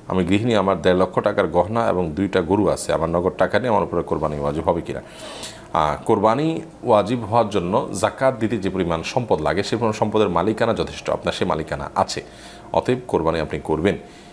আমি গৃহিণী, আমার 1.5 লক্ষ টাকার গহনা এবং 2টা গরু আছে, আমার নগদ টাকা নিয়ে আমার উপরে কোরবানি ওয়াজিব হবে কিনা? কোরবানি ওয়াজিব হওয়ার জন্য জাকাত দিতে যে পরিমাণ সম্পদ লাগে সে পরিমাণ সম্পদের মালিকানা যথেষ্ট, আপনার সে মালিকানা আছে, অতএব কোরবানি আপনি করবেন।